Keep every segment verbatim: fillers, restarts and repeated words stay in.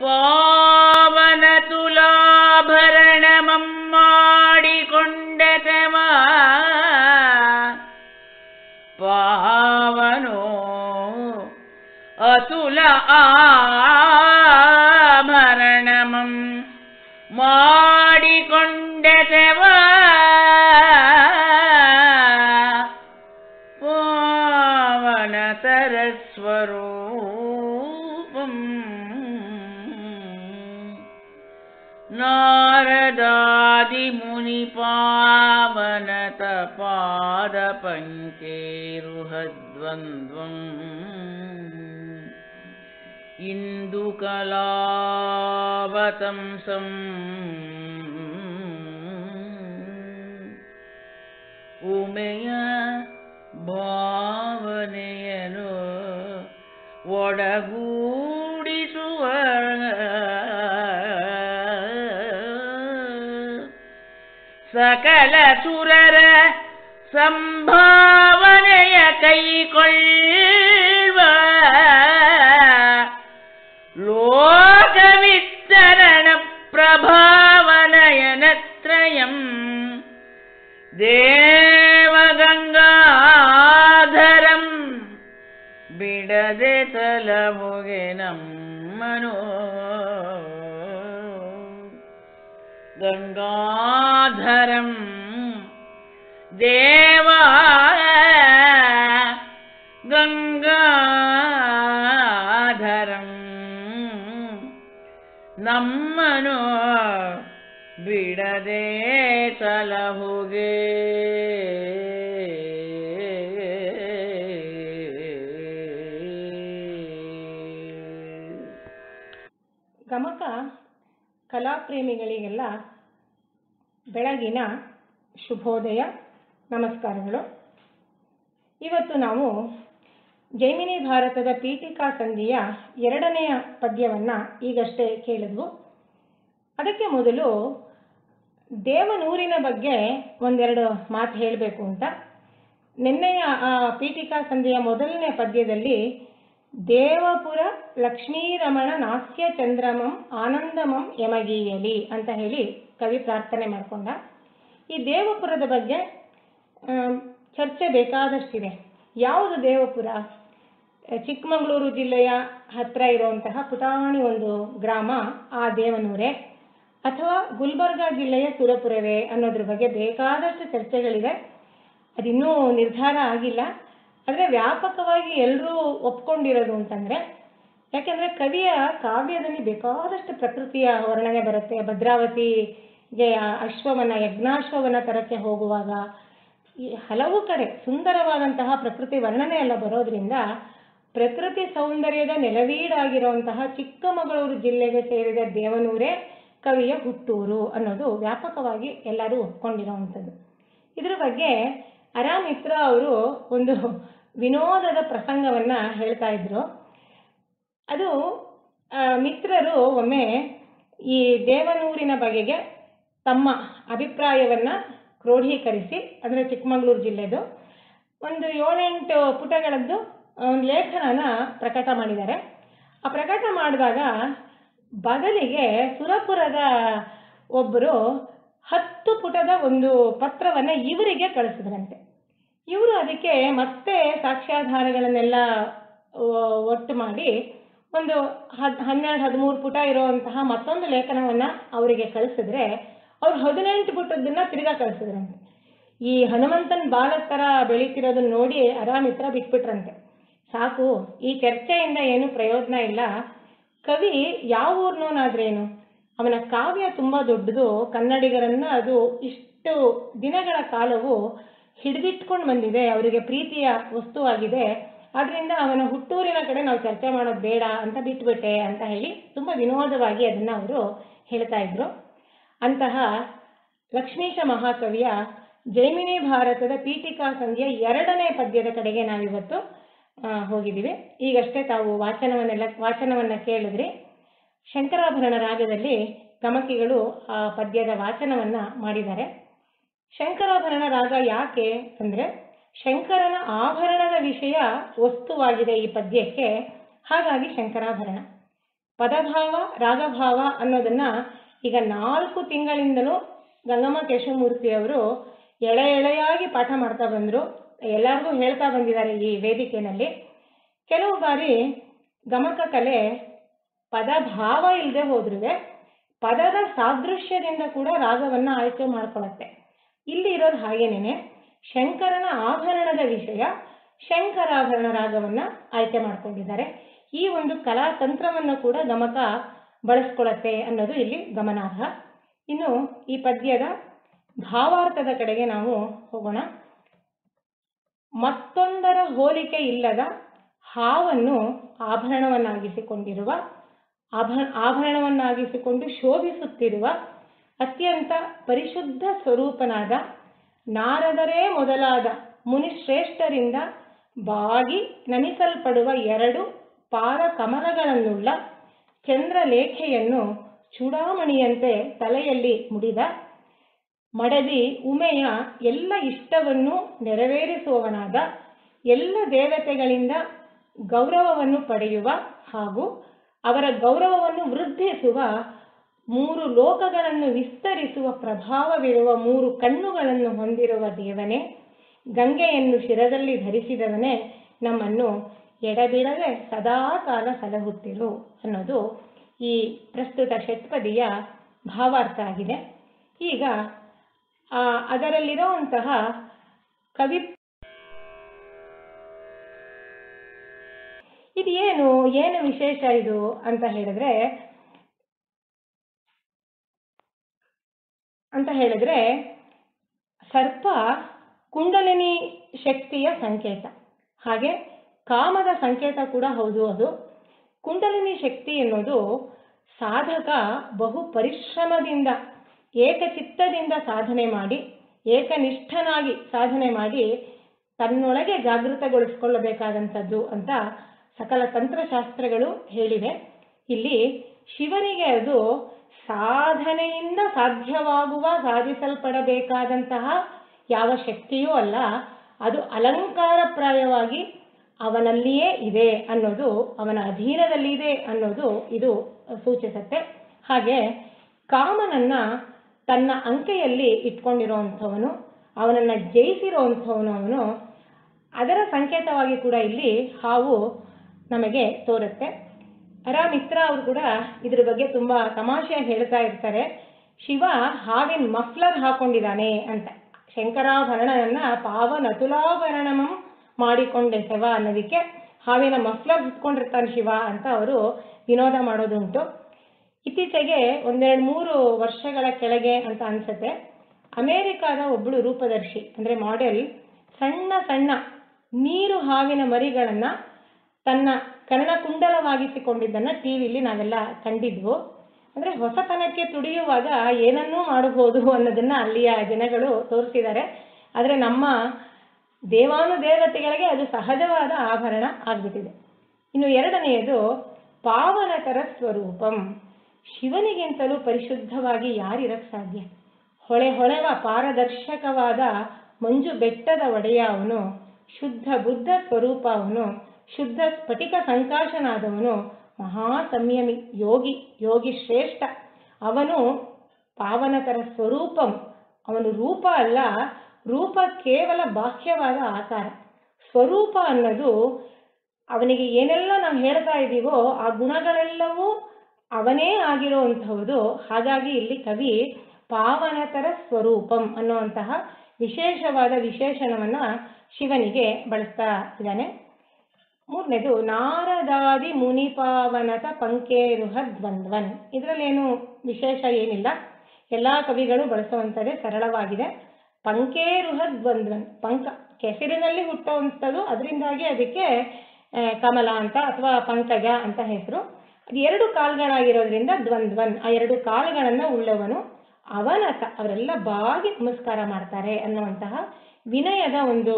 ಪಾವನ ತುಲಾಭರಣಮಂ ಮಾಡಿಕೊಂಡೆತೆವ ಪಾವನೋ ಅತುಲ ಆಭರಣಮಂ ಮಾಡಿಕೊಂಡೆತೆವ ಪಾವನತರ ಸ್ವರೂಪಂ ನಾರದಾದಿ ಮುನಿ ಪಾವನತ ಪಾದ ಪಂಕೇರುಹದ್ವಂದ್ವಂ ಇಂದು ಕಲಾವತಂಸಂ ಉಮೆಯ ಭಾವನೆಯನು ಒಡಗೂಡಿಸುವ ಸಕಲ ಸುರರ ಸಂಭಾವನೆಯ ಕೈಕೊಳ್ಳುವ ಲೋಕವಿಸ್ತರಣ ಪ್ರಭಾವನಯನತ್ರಯಂ ದೇವಗಂಗಾಧರಂ ಬಿಡದೆ ತಲಮುಗೆ ನಮ್ಮನೋ ಗಂಗಾಧರಂ ದೇವ ಗಂಗಾಧರಂ ನಮ್ಮನು ಬಿಡದೆ ಸಲಹುಗೆ. ಗಮಕ ಕಲಾಪ್ರೇಮಿಗಳಿಗೆಲ್ಲ ಬೆಳಗಿನ ಶುಭೋದಯ, ನಮಸ್ಕಾರಗಳು. ಇವತ್ತು ನಾವು ಜೈಮಿನಿ ಭಾರತದ ಪೀಠಿಕಾ ಸಂಧಿಯ ಎರಡನೆಯ ಪದ್ಯವನ್ನು ಈಗಷ್ಟೇ ಕೇಳಿದ್ವು. ಅದಕ್ಕೆ ಮೊದಲು ದೇವನೂರಿನ ಬಗ್ಗೆ ಒಂದೆರಡು ಮಾತು ಹೇಳಬೇಕು ಅಂತ. ನಿನ್ನೆಯ ಆ ಪೀಠಿಕಾ ಸಂಧಿಯ ಮೊದಲನೇ ಪದ್ಯದಲ್ಲಿ ದೇವಪುರ ಲಕ್ಷ್ಮೀರಮಣ ನಾಸ್ಯ ಚಂದ್ರಮಂ ಆನಂದಮಂ ಯಮಗೀಯಲಿ ಅಂತ ಹೇಳಿ ಕವಿ ಪ್ರಾರ್ಥನೆ ಮಾಡಿಕೊಂಡ. ಈ ದೇವಪುರದ ಬಗ್ಗೆ ಚರ್ಚೆ ಬೇಕಾದಷ್ಟಿದೆ. ಯಾವುದು ದೇವಪುರ? ಚಿಕ್ಕಮಗಳೂರು ಜಿಲ್ಲೆಯ ಹತ್ತಿರ ಇರುವಂತಹ ಪುಟಾಣಿ ಒಂದು ಗ್ರಾಮ ಆ ದೇವನೂರೇ, ಅಥವಾ ಗುಲ್ಬರ್ಗಾ ಜಿಲ್ಲೆಯ ಸುರಪುರವೇ ಅನ್ನೋದ್ರ ಬಗ್ಗೆ ಬೇಕಾದಷ್ಟು ಚರ್ಚೆಗಳಿವೆ. ಅದಿನ್ನೂ ನಿರ್ಧಾರ ಆಗಿಲ್ಲ. ಆದರೆ ವ್ಯಾಪಕವಾಗಿ ಎಲ್ಲರೂ ಒಪ್ಕೊಂಡಿರೋದು ಅಂತಂದರೆ, ಯಾಕೆಂದರೆ ಕವಿಯ ಕಾವ್ಯದಲ್ಲಿ ಬೇಕಾದಷ್ಟು ಪ್ರಕೃತಿಯ ವರ್ಣನೆ ಬರುತ್ತೆ. ಭದ್ರಾವತಿಗೆ ಅಶ್ವವನ್ನು ಯಜ್ಞಾಶ್ವವನ್ನು ತರಕ್ಕೆ ಹೋಗುವಾಗ ಈ ಹಲವು ಕಡೆ ಸುಂದರವಾದಂತಹ ಪ್ರಕೃತಿ ವರ್ಣನೆ ಎಲ್ಲ ಬರೋದ್ರಿಂದ ಪ್ರಕೃತಿ ಸೌಂದರ್ಯದ ನೆಲವೀಡಾಗಿರುವಂತಹ ಚಿಕ್ಕಮಗಳೂರು ಜಿಲ್ಲೆಗೆ ಸೇರಿದ ದೇವನೂರೇ ಕವಿಯ ಹುಟ್ಟೂರು ಅನ್ನೋದು ವ್ಯಾಪಕವಾಗಿ ಎಲ್ಲರೂ ಒಪ್ಕೊಂಡಿರೋವಂಥದ್ದು. ಇದ್ರ ಬಗ್ಗೆ ಅರಾ ಮಿತ್ರ ಅವರು ಒಂದು ವಿನೋದದ ಪ್ರಸಂಗವನ್ನು ಹೇಳ್ತಾ ಇದ್ರು. ಅದು ಮಿತ್ರರು ಒಮ್ಮೆ ಈ ದೇವನೂರಿನ ಬಗೆಗೆ ತಮ್ಮ ಅಭಿಪ್ರಾಯವನ್ನು ಕ್ರೋಢೀಕರಿಸಿ, ಅಂದರೆ ಚಿಕ್ಕಮಗಳೂರು ಜಿಲ್ಲೆದು ಒಂದು ಏಳೆಂಟು ಪುಟಗಳದ್ದು ಒಂದು ಲೇಖನನ ಪ್ರಕಟ ಮಾಡಿದ್ದಾರೆ. ಆ ಪ್ರಕಟ ಮಾಡಿದಾಗ ಬದಲಿಗೆ ಸುರಪುರದ ಒಬ್ಬರು ಹತ್ತು ಪುಟದ ಒಂದು ಪತ್ರವನ್ನು ಇವರಿಗೆ ಕಳಿಸಿದ್ರಂತೆ. ಇವರು ಅದಕ್ಕೆ ಮತ್ತೆ ಸಾಕ್ಷ್ಯಾಧಾರಗಳನ್ನೆಲ್ಲ ಒಟ್ಟು ಮಾಡಿ ಒಂದು ಹದ್ ಹನ್ನೆರಡು ಹದಿಮೂರು ಪುಟ ಇರುವಂತಹ ಮತ್ತೊಂದು ಲೇಖನವನ್ನು ಅವರಿಗೆ ಕಳಿಸಿದ್ರೆ, ಅವ್ರು ಹದಿನೆಂಟು ಪುಟದನ್ನ ತಿರ್ಗಾ ಕಳಿಸಿದ್ರಂತೆ. ಈ ಹನುಮಂತನ ಬಾಲದ ಥರ ಬೆಳೀತಿರೋದನ್ನ ನೋಡಿ ಅರಾಮಿತ್ರ ಬಿಟ್ಬಿಟ್ರಂತೆ. ಸಾಕು, ಈ ಚರ್ಚೆಯಿಂದ ಏನು ಪ್ರಯೋಜನ ಇಲ್ಲ. ಕವಿ ಯಾವ ಊರ್ನೋನಾದ್ರೇನು, ಅವನ ಕಾವ್ಯ ತುಂಬ ದೊಡ್ಡದು. ಕನ್ನಡಿಗರನ್ನು ಅದು ಇಷ್ಟು ದಿನಗಳ ಕಾಲವು ಹಿಡಿದಿಟ್ಕೊಂಡು ಬಂದಿದೆ, ಅವರಿಗೆ ಪ್ರೀತಿಯ ವಸ್ತುವಾಗಿದೆ. ಆದ್ದರಿಂದ ಅವನ ಹುಟ್ಟೂರಿನ ಕಡೆ ನಾವು ಚರ್ಚೆ ಮಾಡೋದು ಬೇಡ ಅಂತ ಬಿಟ್ಬಿಟ್ಟೆ ಅಂತ ಹೇಳಿ ತುಂಬ ವಿನೋದವಾಗಿ ಅದನ್ನು ಅವರು ಹೇಳ್ತಾ ಇದ್ರು. ಅಂತಹ ಲಕ್ಷ್ಮೀಶ ಮಹಾಕವಿಯ ಜೈಮಿನಿ ಭಾರತದ ಪೀಠಿಕಾ ಸಂಧಿಯ ಎರಡನೇ ಪದ್ಯದ ಕಡೆಗೆ ನಾವಿವತ್ತು ಹೋಗಿದ್ದೀವಿ. ಈಗಷ್ಟೇ ತಾವು ವಾಚನವನ್ನೆಲ್ಲ ವಾಚನವನ್ನು ಕೇಳಿದ್ರಿ. ಶಂಕರಾಭರಣ ರಾಗದಲ್ಲಿ ಗಮಕಿಗಳು ಆ ಪದ್ಯದ ವಾಚನವನ್ನು ಮಾಡಿದ್ದಾರೆ. ಶಂಕರಾಭರಣ ರಾಗ ಯಾಕೆ ಅಂದರೆ, ಶಂಕರನ ಆಭರಣದ ವಿಷಯ ವಸ್ತುವಾಗಿದೆ ಈ ಪದ್ಯಕ್ಕೆ, ಹಾಗಾಗಿ ಶಂಕರಾಭರಣ. ಪದಭಾವ ರಾಗಭಾವ ಅನ್ನೋದನ್ನ ಈಗ ನಾಲ್ಕು ತಿಂಗಳಿಂದಲೂ ಗಂಗಮ್ಮ ಕೇಶವಮೂರ್ತಿಯವರು ಎಳೆ ಎಳೆಯಾಗಿ ಪಾಠ ಮಾಡ್ತಾ ಬಂದರು. ಎಲ್ಲರಿಗೂ ಹೇಳ್ತಾ ಬಂದಿದ್ದಾರೆ ಈ ವೇದಿಕೆಯಲ್ಲಿ. ಕೆಲವು ಬಾರಿ ಗಮಕ ಕಲೆ ಪದಭಾವ ಇಲ್ಲದೆ ಹೋದ್ರೂ ಪದದ ಸಾದೃಶ್ಯದಿಂದ ಕೂಡ ರಾಗವನ್ನು ಆಯ್ಕೆ ಮಾಡ್ಕೊಳ್ಳುತ್ತೆ. ಇಲ್ಲಿ ಇರೋದು ಹಾಗೇನೇನೆ, ಶಂಕರನ ಆಭರಣದ ವಿಷಯ ಶಂಕರಾಭರಣ ರಾಗವನ್ನು ಆಯ್ಕೆ ಮಾಡ್ಕೊಂಡಿದ್ದಾರೆ. ಈ ಒಂದು ಕಲಾ ತಂತ್ರವನ್ನು ಕೂಡ ಗಮಕ ಬಳಸ್ಕೊಳ್ಳುತ್ತೆ ಅನ್ನೋದು ಇಲ್ಲಿ ಗಮನಾರ್ಹ. ಇನ್ನು ಈ ಪದ್ಯದ ಭಾವಾರ್ಥದ ಕಡೆಗೆ ನಾವು ಹೋಗೋಣ. ಮತ್ತೊಂದರ ಹೋಲಿಕೆ ಇಲ್ಲದ ಹಾವನ್ನು ಆಭರಣವನ್ನಾಗಿಸಿಕೊಂಡಿರುವ ಆಭ ಆಭರಣವನ್ನಾಗಿಸಿಕೊಂಡು ಶೋಭಿಸುತ್ತಿರುವ ಅತ್ಯಂತ ಪರಿಶುದ್ಧ ಸ್ವರೂಪನಾದ ನಾರದರೇ ಮೊದಲಾದ ಮುನಿಶ್ರೇಷ್ಠರಿಂದ ಬಾಗಿ ನಮಿಸಲ್ಪಡುವ ಎರಡು ಪಾದ ಕಮಲಗಳನ್ನುಳ್ಳ ಚಂದ್ರಲೇಖೆಯನ್ನು ಚೂಡಾಮಣಿಯಂತೆ ತಲೆಯಲ್ಲಿ ಮುಡಿದ ಮಡದಿ ಉಮೆಯ ಎಲ್ಲ ಇಷ್ಟವನ್ನು ನೆರವೇರಿಸುವವನಾದ ಎಲ್ಲ ದೇವತೆಗಳಿಂದ ಗೌರವವನ್ನು ಪಡೆಯುವ ಹಾಗೂ ಅವರ ಗೌರವವನ್ನು ವೃದ್ಧಿಸುವ ಮೂರು ಲೋಕಗಳನ್ನು ವಿಸ್ತರಿಸುವ ಪ್ರಭಾವವಿರುವ ಮೂರು ಕಣ್ಣುಗಳನ್ನು ಹೊಂದಿರುವ ದೇವನೇ, ಗಂಗೆಯನ್ನು ಶಿರದಲ್ಲಿ ಧರಿಸಿದವನೇ, ನಮ್ಮನ್ನು ಎಡಬಿಡದೆ ಸದಾ ಕಾಲ ಸಲಹುತ್ತಿರು ಅನ್ನೋದು ಈ ಪ್ರಸ್ತುತ ಷಟ್ಪದಿಯ ಭಾವಾರ್ಥ ಆಗಿದೆ. ಈಗ ಅದರಲ್ಲಿರುವಂತಹ ಕವಿ ಇದು ಏನು ಏನು ವಿಶೇಷ ಇದು ಅಂತ ಹೇಳಿದ್ರೆ ಅಂತ ಹೇಳಿದ್ರೆ ಸರ್ಪ ಕುಂಡಲಿನಿ ಶಕ್ತಿಯ ಸಂಕೇತ, ಹಾಗೆ ಕಾಮದ ಸಂಕೇತ ಕೂಡ ಹೌದು. ಅದು ಕುಂಡಲಿನಿ ಶಕ್ತಿ ಎನ್ನುವುದು ಸಾಧಕ ಬಹು ಪರಿಶ್ರಮದಿಂದ ಏಕಚಿತ್ತದಿಂದ ಸಾಧನೆ ಮಾಡಿ ಏಕನಿಷ್ಠನಾಗಿ ಸಾಧನೆ ಮಾಡಿ ತನ್ನೊಳಗೆ ಜಾಗೃತಗೊಳಿಸಿಕೊಳ್ಳಬೇಕಾದಂಥದ್ದು ಅಂತ ಸಕಲ ತಂತ್ರಶಾಸ್ತ್ರಗಳು ಹೇಳಿವೆ. ಇಲ್ಲಿ ಶಿವನಿಗೆ ಅದು ಸಾಧನೆಯಿಂದ ಸಾಧ್ಯವಾಗುವ ಸಾಧಿಸಲ್ಪಡಬೇಕಾದಂತಹ ಯಾವ ಶಕ್ತಿಯೂ ಅಲ್ಲ, ಅದು ಅಲಂಕಾರಪ್ರಾಯವಾಗಿ ಅವನಲ್ಲಿಯೇ ಇದೆ ಅನ್ನೋದು, ಅವನ ಅಧೀನದಲ್ಲಿದೆ ಅನ್ನೋದು ಇದು ಸೂಚಿಸುತ್ತೆ. ಹಾಗೆ ಕಾಮನನ್ನ ತನ್ನ ಅಂಕೆಯಲ್ಲಿ ಇಟ್ಕೊಂಡಿರೋವಂಥವನು, ಅವನನ್ನು ಜಯಿಸಿರೋವಂಥವನು ಅವನು, ಅದರ ಸಂಕೇತವಾಗಿ ಕೂಡ ಇಲ್ಲಿ ಹಾವು ನಮಗೆ ತೋರುತ್ತೆ. ಅರಾ ಮಿತ್ರ ಅವರು ಕೂಡ ಇದ್ರ ಬಗ್ಗೆ ತುಂಬ ತಮಾಷೆಯಾಗಿ ಹೇಳ್ತಾ ಇರ್ತಾರೆ. ಶಿವ ಹಾವಿನ ಮಫ್ಲರ್ ಹಾಕೊಂಡಿದ್ದಾನೆ ಅಂತ. ಶಂಕರಾಭರಣನನ್ನ ಪಾವನ ಅತುಲಾಭರಣಮಂ ಮಾಡಿಕೊಂಡೆ ಶಿವ ಅನ್ನೋದಕ್ಕೆ ಹಾವಿನ ಮಫ್ಲರ್ ಇಟ್ಕೊಂಡಿರ್ತಾನೆ ಶಿವ ಅಂತ ಅವರು ವಿನೋದ ಮಾಡೋದುಂಟು. ಇತ್ತೀಚೆಗೆ ಒಂದೆರಡು ಮೂರು ವರ್ಷಗಳ ಕೆಳಗೆ ಅಂತ ಅನ್ಸುತ್ತೆ, ಅಮೇರಿಕಾದ ಒಬ್ಬಳು ರೂಪದರ್ಶಿ ಅಂದರೆ ಮಾಡೆಲ್ ಸಣ್ಣ ಸಣ್ಣ ನೀರು ಹಾವಿನ ಮರಿಗಳನ್ನು ತನ್ನ ಕರ್ಣಕುಂಡಲವಾಗಿಸಿಕೊಂಡಿದ್ದನ್ನು ಟಿ ವಿಲಿ ನಾವೆಲ್ಲ ಕಂಡಿದ್ವು. ಅಂದರೆ ಹೊಸತನಕ್ಕೆ ತುಡಿಯುವಾಗ ಏನನ್ನೂ ಮಾಡಬಹುದು ಅನ್ನೋದನ್ನು ಅಲ್ಲಿಯ ಜನಗಳು ತೋರಿಸಿದ್ದಾರೆ. ಆದರೆ ನಮ್ಮ ದೇವಾನುದೇವತೆಗಳಿಗೆ ಅದು ಸಹಜವಾದ ಆಭರಣ ಆಗಿಬಿಟ್ಟಿದೆ. ಇನ್ನು ಎರಡನೆಯದು ಪಾವನತರ ಸ್ವರೂಪಂ. ಶಿವನಿಗಿಂತಲೂ ಪರಿಶುದ್ಧವಾಗಿ ಯಾರಿರಕ್ಕೆ ಸಾಧ್ಯ? ಹೊಳೆ ಹೊಳೆವ ಪಾರದರ್ಶಕವಾದ ಮಂಜು ಬೆಟ್ಟದ ಒಡೆಯ ಅವನು, ಶುದ್ಧ ಬುದ್ಧ ಸ್ವರೂಪ ಅವನು, ಶುದ್ಧ ಸ್ಫಟಿಕ ಸಂಕಾಶನಾದವನು, ಮಹಾ ಸಂಯಮಿ ಯೋಗಿ ಯೋಗಿ ಶ್ರೇಷ್ಠ ಅವನು. ಪಾವನತರ ಸ್ವರೂಪಂ, ಅವನು ರೂಪ ಅಲ್ಲ, ರೂಪ ಕೇವಲ ಬಾಹ್ಯವಾದ ಆಕಾರ. ಸ್ವರೂಪ ಅನ್ನೋದು ಅವನಿಗೆ ಏನೆಲ್ಲ ನಾವು ಹೇಳ್ತಾ ಇದ್ದೀವೋ ಆ ಗುಣಗಳೆಲ್ಲವೂ ಅವನೇ ಆಗಿರುವಂಥದ್ದು. ಹಾಗಾಗಿ ಇಲ್ಲಿ ಕವಿ ಪಾವನತರ ಸ್ವರೂಪಂ ಅನ್ನುವಂತಹ ವಿಶೇಷವಾದ ವಿಶೇಷಣವನ್ನು ಶಿವನಿಗೆ ಬಳಸ್ತಾ ಇದ್ದಾನೆ. ಮೂರನೇದು ನಾರದಾದಿ ಮುನಿಪಾವನತ ಪಂಕೇರುಹ ದ್ವಂದ್ವನ್. ಇದರಲ್ಲೇನು ವಿಶೇಷ ಏನಿಲ್ಲ, ಎಲ್ಲ ಕವಿಗಳು ಬಳಸುವಂಥದ್ದೇ, ಸರಳವಾಗಿದೆ. ಪಂಕೇರುಹ ದ್ವಂದ್ವನ್, ಪಂಕ ಕೆಸರಿನಲ್ಲಿ ಹುಟ್ಟುವಂಥದ್ದು, ಅದರಿಂದಾಗಿ ಅದಕ್ಕೆ ಕಮಲ ಅಂತ ಅಥವಾ ಪಂಕಜ ಅಂತ ಹೆಸರು. ಅದು ಎರಡು ಕಾಲುಗಳಾಗಿರೋದ್ರಿಂದ ದ್ವಂದ್ವನ್, ಆ ಎರಡು ಕಾಲುಗಳನ್ನು ಉಳ್ಳವನು. ಅವನತ, ಅವರೆಲ್ಲ ಬಾಗಿ ನಮಸ್ಕಾರ ಮಾಡ್ತಾರೆ ಅನ್ನುವಂತಹ ವಿನಯದ ಒಂದು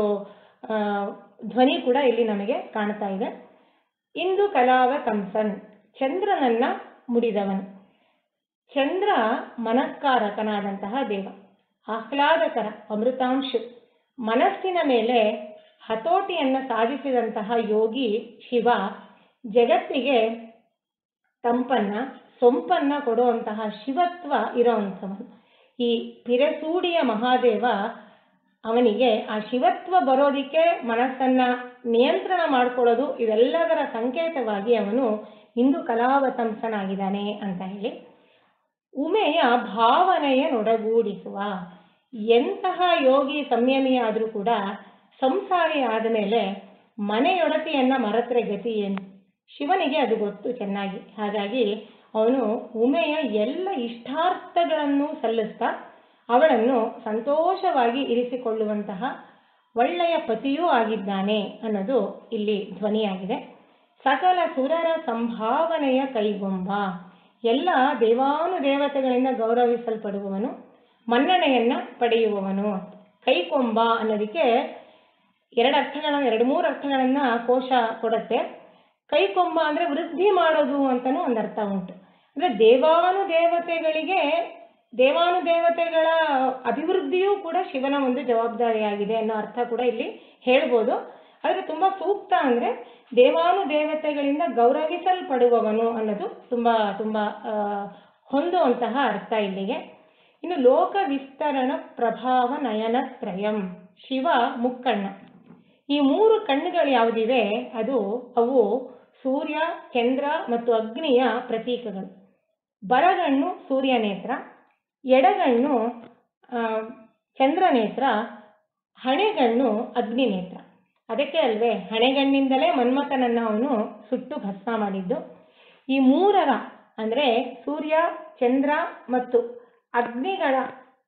ಧ್ವನಿ ಕೂಡ ಇಲ್ಲಿ ನಮಗೆ ಕಾಣ್ತಾ ಇದೆ. ಇಂದು ಕಲಾವ ಕಂಸನ್, ಚಂದ್ರನನ್ನ ಮುಡಿದವನು. ಚಂದ್ರ ಮನಸ್ಕಾರಕನಾದಂತಹ ದೇವ, ಆಹ್ಲಾದಕರ ಅಮೃತಾಂಶು, ಮನಸ್ಸಿನ ಮೇಲೆ ಹತೋಟಿಯನ್ನು ಸಾಧಿಸಿದಂತಹ ಯೋಗಿ ಶಿವ ಜಗತ್ತಿಗೆ ತಂಪನ್ನ ಸೊಂಪನ್ನ ಕೊಡುವಂತಹ ಶಿವತ್ವ ಇರೋವಂಥವನು. ಈ ಪಿರಸೂಡಿಯ ಮಹಾದೇವ ಅವನಿಗೆ ಆ ಶಿವತ್ವ ಬರೋದಿಕ್ಕೆ ಮನಸ್ಸನ್ನ ನಿಯಂತ್ರಣ ಮಾಡ್ಕೊಳ್ಳೋದು ಇವೆಲ್ಲದರ ಸಂಕೇತವಾಗಿ ಅವನು ಇಂದು ಕಲಾವತಂಸನಾಗಿದ್ದಾನೆ ಅಂತ ಹೇಳಿ. ಉಮೆಯ ಭಾವನೆಯ ನೊಡಗೂಡಿಸುವ, ಎಂತಹ ಯೋಗಿ ಸಂಯಮಿ ಆದರೂ ಕೂಡ ಸಂಸಾರಿ ಆದಮೇಲೆ ಮನೆಯೊಡತಿಯನ್ನ ಮರೆತರೆ ಗತಿ ಏನು? ಶಿವನಿಗೆ ಅದು ಗೊತ್ತು ಚೆನ್ನಾಗಿ. ಹಾಗಾಗಿ ಅವನು ಉಮೆಯ ಎಲ್ಲ ಇಷ್ಟಾರ್ಥಗಳನ್ನು ಸಲ್ಲಿಸ್ತಾ ಅವಳನ್ನು ಸಂತೋಷವಾಗಿ ಇರಿಸಿಕೊಳ್ಳುವಂತಹ ಒಳ್ಳೆಯ ಪತಿಯೂ ಆಗಿದ್ದಾನೆ ಅನ್ನೋದು ಇಲ್ಲಿ ಧ್ವನಿಯಾಗಿದೆ. ಸಕಲ ಸುರರ ಸಂಭಾವನೆಯ ಕೈಗೊಂಬ, ಎಲ್ಲ ದೇವಾನುದೇವತೆಗಳಿಂದ ಗೌರವಿಸಲ್ಪಡುವವನು, ಮನ್ನಣೆಯನ್ನ ಪಡೆಯುವವನು. ಕೈಕೊಂಬ ಅನ್ನೋದಕ್ಕೆ ಎರಡು ಅರ್ಥಗಳ ಎರಡು ಮೂರು ಅರ್ಥಗಳನ್ನ ಕೋಶ ಕೊಡುತ್ತೆ. ಕೈಕೊಂಬ ಅಂದ್ರೆ ವೃದ್ಧಿ ಮಾಡೋದು ಅಂತಲೂ ಒಂದು ಅರ್ಥ ಉಂಟು. ಅಂದ್ರೆ ದೇವಾನುದೇವತೆಗಳಿಗೆ ದೇವಾನುದೇವತೆಗಳ ಅಭಿವೃದ್ಧಿಯೂ ಕೂಡ ಶಿವನ ಒಂದು ಜವಾಬ್ದಾರಿಯಾಗಿದೆ ಅನ್ನೋ ಅರ್ಥ ಕೂಡ ಇಲ್ಲಿ ಹೇಳ್ಬೋದು. ಆದರೆ ತುಂಬಾ ಸೂಕ್ತ ಅಂದ್ರೆ ದೇವಾನುದೇವತೆಗಳಿಂದ ಗೌರವಿಸಲ್ಪಡುವವನು ಅನ್ನೋದು ತುಂಬಾ ತುಂಬಾ ಹೊಂದುವಂತಹ ಅರ್ಥ ಇಲ್ಲಿಗೆ. ಇನ್ನು ಲೋಕ ವಿಸ್ತರಣ ಪ್ರಭಾವ ನಯನ ತ್ರಯಂ, ಶಿವ ಮುಕ್ಕಣ್ಣ. ಈ ಮೂರು ಕಣ್ಣುಗಳು ಯಾವುದಿವೆ ಅದು ಅವು ಸೂರ್ಯ, ಚಂದ್ರ ಮತ್ತು ಅಗ್ನಿಯ ಪ್ರತೀಕಗಳು. ಬಲಗಣ್ಣು ಸೂರ್ಯ ನೇತ್ರ, ಎಡಗಣ್ಣು ಚಂದ್ರನೇತ್ರ, ಹಣೆಗಣ್ಣು ಅಗ್ನಿ ನೇತ್ರ. ಅದಕ್ಕೆ ಅಲ್ವೇ ಹಣೆಗಣ್ಣಿಂದಲೇ ಮನ್ಮಥನನ್ನ ಅವನು ಸುಟ್ಟು ಭಸ್ಮ ಮಾಡಿದ್ದು. ಈ ಮೂರರ ಅಂದ್ರೆ ಸೂರ್ಯ, ಚಂದ್ರ ಮತ್ತು ಅಗ್ನಿಗಳ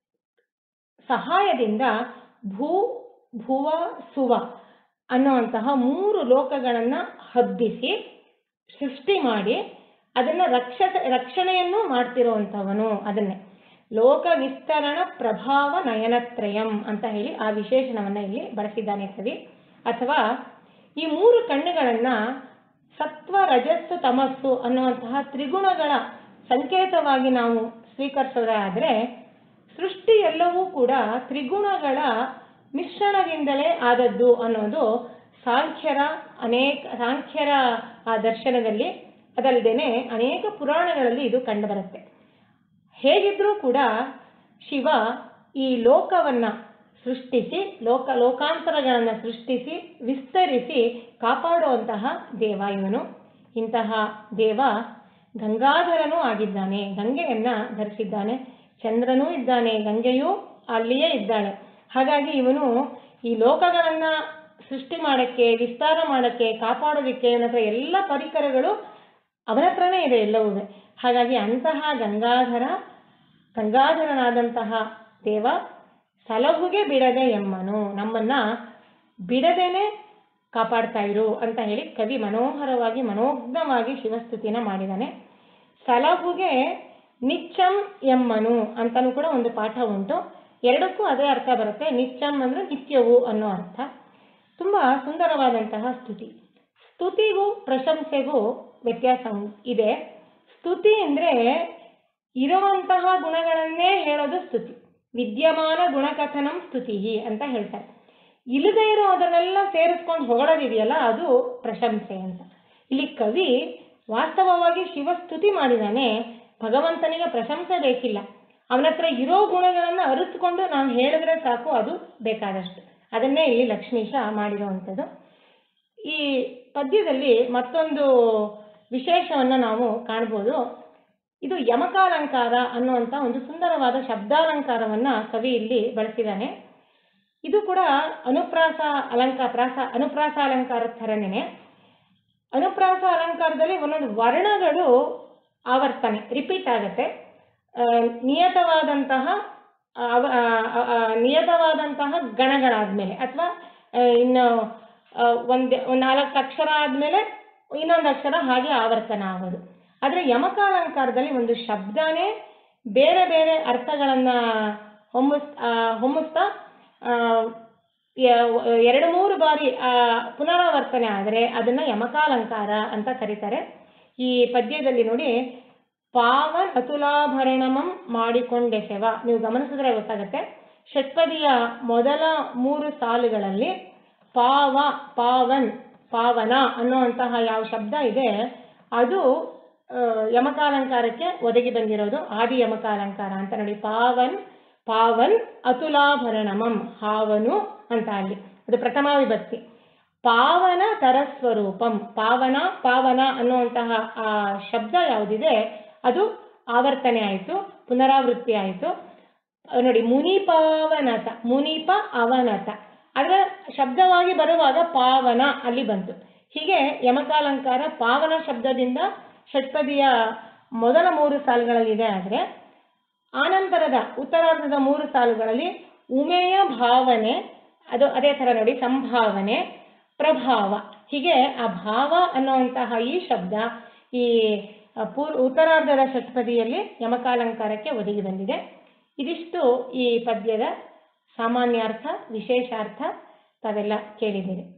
ಸಹಾಯದಿಂದ ಭೂ ಭುವ ಸುವ ಅನ್ನುವಂತಹ ಮೂರು ಲೋಕಗಳನ್ನ ಹಬ್ಬಿಸಿ ಸೃಷ್ಟಿ ಮಾಡಿ ಅದನ್ನ ರಕ್ಷ ರಕ್ಷಣೆಯನ್ನು ಮಾಡ್ತಿರುವಂಥವನು. ಅದನ್ನೇ ಲೋಕ ವಿಸ್ತರಣ ಪ್ರಭಾವ ನಯನತ್ರಯಂ ಅಂತ ಹೇಳಿ ಆ ವಿಶೇಷಣವನ್ನ ಇಲ್ಲಿ ಬಳಸಿದ್ದಾನೆ ಕವಿ. ಅಥವಾ ಈ ಮೂರು ಕಣ್ಣುಗಳನ್ನ ಸತ್ವ, ರಜಸ್ಸು, ತಮಸ್ಸು ಅನ್ನುವಂತಹ ತ್ರಿಗುಣಗಳ ಸಂಕೇತವಾಗಿ ನಾವು ಸ್ವೀಕರಿಸೋದಾದ್ರೆ ಸೃಷ್ಟಿ ಎಲ್ಲವೂ ಕೂಡ ತ್ರಿಗುಣಗಳ ಮಿಶ್ರಣದಿಂದಲೇ ಆದದ್ದು ಅನ್ನೋದು ಸಾಂಖ್ಯರ ಅನೇಕ ಸಾಂಖ್ಯರ ಆ ದರ್ಶನದಲ್ಲಿ, ಅದಲ್ಲದೇನೆ ಅನೇಕ ಪುರಾಣಗಳಲ್ಲಿ ಇದು ಕಂಡುಬರುತ್ತೆ. ಹೇಗಿದ್ರೂ ಕೂಡ ಶಿವ ಈ ಲೋಕವನ್ನ ಸೃಷ್ಟಿಸಿ ಲೋಕ ಲೋಕಾಂತರಗಳನ್ನು ಸೃಷ್ಟಿಸಿ ವಿಸ್ತರಿಸಿ ಕಾಪಾಡುವಂತಹ ದೇವ ಇವನು. ಇಂತಹ ದೇವ ಗಂಗಾಧರನೂ ಆಗಿದ್ದಾನೆ, ಗಂಗೆಯನ್ನ ಧರಿಸಿದ್ದಾನೆ. ಚಂದ್ರನೂ ಇದ್ದಾನೆ, ಗಂಗೆಯೂ ಅಲ್ಲಿಯೇ ಇದ್ದಾಳೆ. ಹಾಗಾಗಿ ಇವನು ಈ ಲೋಕಗಳನ್ನ ಸೃಷ್ಟಿ ಮಾಡಕ್ಕೆ, ವಿಸ್ತಾರ ಮಾಡಕ್ಕೆ, ಕಾಪಾಡೋದಿಕ್ಕೆ ಇವನ ಹತ್ರ ಎಲ್ಲ ಪರಿಕರಗಳು ಅವನ ಹತ್ರನೇ ಇದೆ ಎಲ್ಲವೂ. ಹಾಗಾಗಿ ಅಂತಹ ಗಂಗಾಧರ ಗಂಗಾಧರನಾದಂತಹ ದೇವ ಸಲಹುಗೆ ಬಿಡದೆ ಎಮ್ಮನು, ನಮ್ಮನ್ನ ಬಿಡದೇನೆ ಕಾಪಾಡ್ತಾ ಇರು ಅಂತ ಹೇಳಿ ಕವಿ ಮನೋಹರವಾಗಿ ಮನೋಜ್ಞವಾಗಿ ಶಿವಸ್ತುತಿನ ಮಾಡಿದ್ದಾನೆ. ಸಲಹುಗೆ ನಿಚ್ಚಂ ಎಮ್ಮನು ಅಂತಲೂ ಕೂಡ ಒಂದು ಪಾಠ ಉಂಟು. ಎರಡಕ್ಕೂ ಅದೇ ಅರ್ಥ ಬರುತ್ತೆ. ನಿಚ್ಚಂ ಅಂದ್ರೆ ನಿತ್ಯವು ಅನ್ನೋ ಅರ್ಥ. ತುಂಬಾ ಸುಂದರವಾದಂತಹ ಸ್ತುತಿ. ಸ್ತುತಿಗೂ ಪ್ರಶಂಸೆಗೂ ವ್ಯತ್ಯಾಸ ಇದೆ. ಸ್ತುತಿ ಅಂದ್ರೆ ಇರುವಂತಹ ಗುಣಗಳನ್ನೇ ಹೇಳೋದು ಸ್ತುತಿ. ವಿದ್ಯಮಾನ ಗುಣಕಥನಂ ಸ್ತುತಿ ಅಂತ ಹೇಳ್ತಾರೆ. ಇಲ್ಲದೆ ಇರೋ ಅದನ್ನೆಲ್ಲ ಸೇರಿಸ್ಕೊಂಡು ಹೊಗಳೋದಿದೆಯಲ್ಲ ಅದು ಪ್ರಶಂಸೆ ಅಂತ. ಇಲ್ಲಿ ಕವಿ ವಾಸ್ತವವಾಗಿ ಶಿವ ಸ್ತುತಿ ಮಾಡಿದಾನೆ. ಭಗವಂತನಿಗೆ ಪ್ರಶಂಸೆ ಬೇಕಿಲ್ಲ. ಅವನ ಹತ್ರ ಇರೋ ಗುಣಗಳನ್ನು ಅರಿತುಕೊಂಡು ನಾವು ಹೇಳಿದ್ರೆ ಸಾಕು, ಅದು ಬೇಕಾದಷ್ಟು. ಅದನ್ನೇ ಇಲ್ಲಿ ಲಕ್ಷ್ಮೀಶ ಮಾಡಿರುವಂಥದ್ದು. ಈ ಪದ್ಯದಲ್ಲಿ ಮತ್ತೊಂದು ವಿಶೇಷವನ್ನ ನಾವು ಕಾಣ್ಬೋದು. ಇದು ಯಮಕಾಲಂಕಾರ ಅನ್ನುವಂಥ ಒಂದು ಸುಂದರವಾದ ಶಬ್ದಾಲಂಕಾರವನ್ನ ಕವಿ ಇಲ್ಲಿ ಬಳಸಿದ್ದಾನೆ. ಇದು ಕೂಡ ಅನುಪ್ರಾಸ ಅಲಂಕಾರ ಪ್ರಾಸ ಅನುಪ್ರಾಸ ಅಲಂಕಾರದ ಥರನೇ. ಅನುಪ್ರಾಸ ಅಲಂಕಾರದಲ್ಲಿ ಒಂದೊಂದು ವರ್ಣಗಳು ಆವರ್ತನೆ ರಿಪೀಟ್ ಆಗುತ್ತೆ. ನಿಯತವಾದಂತಹ ನಿಯತವಾದಂತಹ ಗಣಗಳಾದ್ಮೇಲೆ ಅಥವಾ ಇನ್ನು ಒಂದ್ ಒಂದ್ ನಾಲ್ಕು ಅಕ್ಷರ ಆದ್ಮೇಲೆ ಇನ್ನೊಂದು ಅಕ್ಷರ ಹಾಗೆ ಆವರ್ತನ ಆಗೋದು. ಆದ್ರೆ ಯಮಕಾಲಂಕಾರದಲ್ಲಿ ಒಂದು ಶಬ್ದನೇ ಬೇರೆ ಬೇರೆ ಅರ್ಥಗಳನ್ನ ಹೊಮ್ಮಿಸ್ ಹೊಮ್ಮಿಸ್ತಾ ಎರಡು ಮೂರು ಬಾರಿ ಪುನರಾವರ್ತನೆ ಆದರೆ ಅದನ್ನ ಯಮಕಾಲಂಕಾರ ಅಂತ ಕರೀತಾರೆ. ಈ ಪದ್ಯದಲ್ಲಿ ನೋಡಿ, ಪಾವನ್ ಅತುಲಾಭರಣಮಂ ಮಾಡಿಕೊಂಡೆಸೆವ, ನೀವು ಗಮನಿಸಿದ್ರೆ ಗೊತ್ತಾಗುತ್ತೆ. ಷಟ್ಪದಿಯ ಮೊದಲ ಮೂರು ಸಾಲುಗಳಲ್ಲಿ ಪಾವ, ಪಾವನ್, ಪಾವನ ಅನ್ನುವಂತಹ ಯಾವ ಶಬ್ದ ಇದೆ ಅದು ಯಮಕಾಲಂಕಾರಕ್ಕೆ ಒದಗಿ ಬಂದಿರೋದು ಆದಿ ಯಮಕಾಲಂಕಾರ ಅಂತ ನೋಡಿ. ಪಾವನ್ ಪಾವನ್ ಅತುಲಾಭರಣಮಂ, ಹಾವನು ಅಂತ ಅಲ್ಲಿ ಅದು ಪ್ರಥಮ ವಿಭಕ್ತಿ. ಪಾವನ ತರಸ್ವರೂಪಂ, ಪಾವನ ಪಾವನ ಅನ್ನುವಂತಹ ಆ ಶಬ್ದ ಯಾವುದಿದೆ ಅದು ಆವರ್ತನೆ ಆಯಿತು, ಪುನರಾವೃತ್ತಿ ಆಯಿತು ನೋಡಿ. ಮುನಿಪಾವನತ, ಮುನಿಪ ಅವನತ, ಅದರ ಶಬ್ದವಾಗಿ ಬರುವಾಗ ಪಾವನ ಅಲ್ಲಿ ಬಂತು. ಹೀಗೆ ಯಮಕಾಲಂಕಾರ ಪಾವನ ಶಬ್ದದಿಂದ ಷಟ್ಪದಿಯ ಮೊದಲ ಮೂರು ಸಾಲುಗಳಲ್ಲಿದೆ. ಆದರೆ ಆನಂತರದ ಉತ್ತರಾರ್ಧದ ಮೂರು ಸಾಲುಗಳಲ್ಲಿ ಉಮೆಯ ಭಾವನೆ, ಅದು ಅದೇ ಥರ ನೋಡಿ, ಸಂಭಾವನೆ, ಪ್ರಭಾವ, ಹೀಗೆ ಆ ಭಾವ ಅನ್ನುವಂತಹ ಈ ಶಬ್ದ ಈ ಪೂರ್ ಉತ್ತರಾರ್ಧದ ಷಟ್ಪದಿಯಲ್ಲಿ ಯಮಕಾಲಂಕಾರಕ್ಕೆ ಒದಗಿ ಬಂದಿದೆ. ಇದಿಷ್ಟು ಈ ಪದ್ಯದ ಸಾಮಾನ್ಯಾರ್ಥ, ವಿಶೇಷಾರ್ಥ ತಾವೆಲ್ಲ ಕೇಳಿದ್ದೀರಿ.